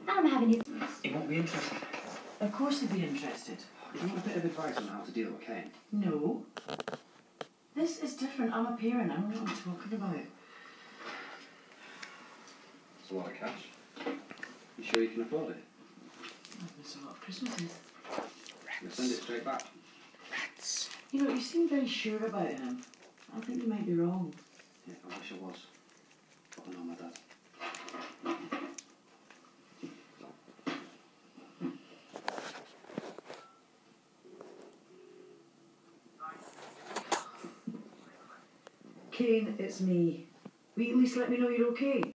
I'm having his... He won't be interested. Of course he'd be interested. Do you want a bit of advice on how to deal with Kane? No. This is different. I'm a parent. I don't know what I'm talking about. It's a lot of cash. You sure you can afford it? I've missed a lot of Christmases. We'll send it straight back. You know, you seem very sure about him. I think you might be wrong. Yeah, I wish I was. But I know my dad. Kane, it's me. Will you at least let me know you're okay?